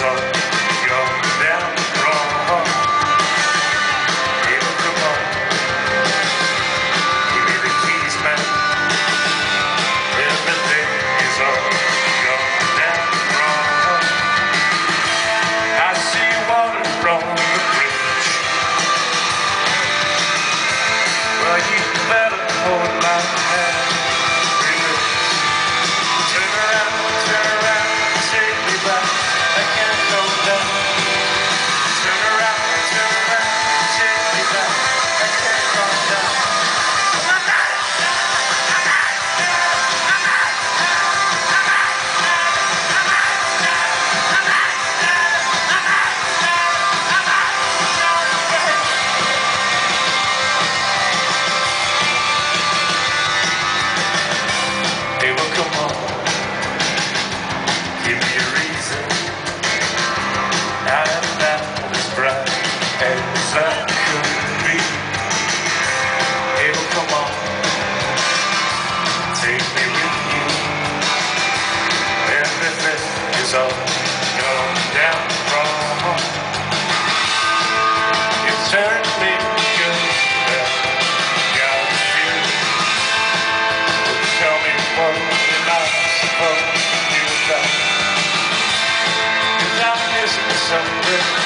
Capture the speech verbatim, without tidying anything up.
all gone down wrong. Baby, come on, give me the keys, man. Everything is all gone down wrong. I see water from the bridge. Well, you better hold my hand. Turn around, turn around, take me back. I can't go down. Turn around, turn around, take me back. I can't go down. Hey, well, come on. Give me a reason. I'm not as bright as I could be. Hey, well, come on. Take me with you. Everything is all gone down wrong. You turned me good. Got a feeling. Tell me what you're not supposed to do about. 'Cause I'm missing something.